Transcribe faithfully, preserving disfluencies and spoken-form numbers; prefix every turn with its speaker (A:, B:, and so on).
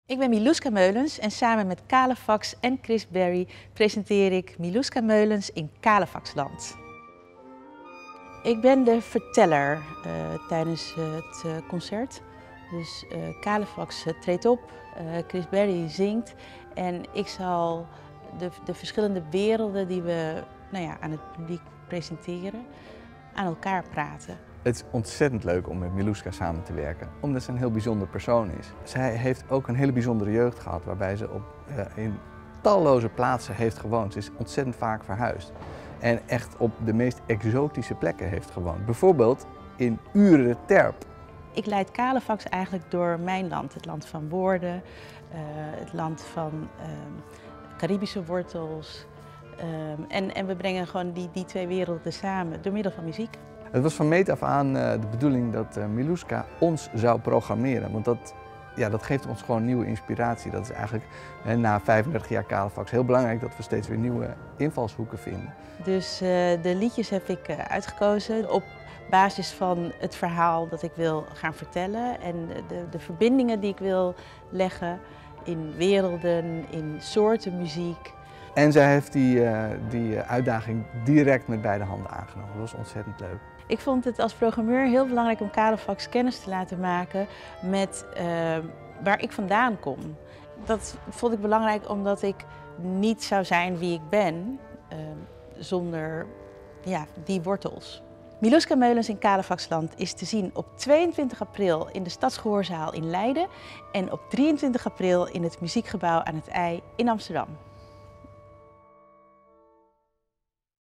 A: Ik ben Milouska Meulens en samen met Calefax en Chris Berry presenteer ik Milouska Meulens in Calefaxland. Ik ben de verteller uh, tijdens uh, het uh, concert. Dus uh, Calefax uh, treedt op, uh, Chris Berry zingt en ik zal de, de verschillende werelden die we nou ja, aan het publiek presenteren aan elkaar praten.
B: Het is ontzettend leuk om met Milouska samen te werken, omdat ze een heel bijzonder persoon is. Zij heeft ook een hele bijzondere jeugd gehad, waarbij ze op, uh, in talloze plaatsen heeft gewoond. Ze is ontzettend vaak verhuisd en echt op de meest exotische plekken heeft gewoond. Bijvoorbeeld in Ure-Terp.
A: Ik leid Calefax eigenlijk door mijn land, het land van woorden, uh, het land van uh, Caribische wortels. Um, en, en we brengen gewoon die, die twee werelden samen door middel van muziek.
B: Het was van meet af aan uh, de bedoeling dat uh, Milouska ons zou programmeren, want dat, ja, dat geeft ons gewoon nieuwe inspiratie. Dat is eigenlijk hè, na vijfendertig jaar Calefax heel belangrijk dat we steeds weer nieuwe invalshoeken vinden.
A: Dus uh, de liedjes heb ik uh, uitgekozen op basis van het verhaal dat ik wil gaan vertellen en de, de verbindingen die ik wil leggen in werelden, in soorten muziek.
B: En zij heeft die, uh, die uitdaging direct met beide handen aangenomen. Dat was ontzettend leuk.
A: Ik vond het als programmeur heel belangrijk om Calefax kennis te laten maken met uh, waar ik vandaan kom. Dat vond ik belangrijk omdat ik niet zou zijn wie ik ben uh, zonder ja, die wortels. Milouska Meulens in Calefaxland is te zien op tweeëntwintig april in de Stadsgehoorzaal in Leiden en op drieëntwintig april in het Muziekgebouw aan het I in Amsterdam.